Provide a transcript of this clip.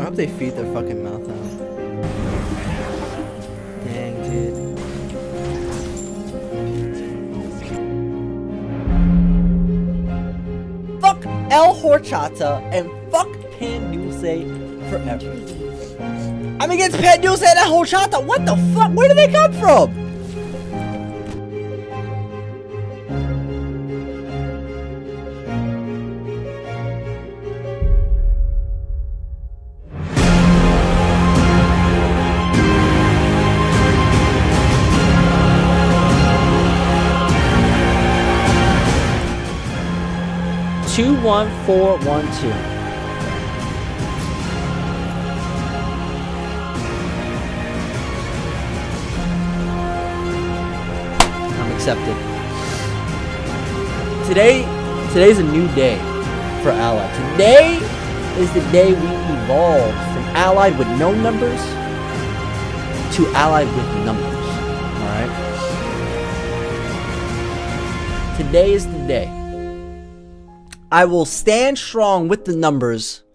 hope they feed their fucking mouth out. Dang, dude. Fuck El Horchata and fuck Pandulce forever. I'm against Pandulce and El Horchata. What the fuck? Where did they come from? Two, 1, 4, 1, 2. I'm accepted. Today's a new day for Allied. Today is the day we evolved from Allied with no numbers to Allied with numbers. Alright? Today is the day. I will stand strong with the numbers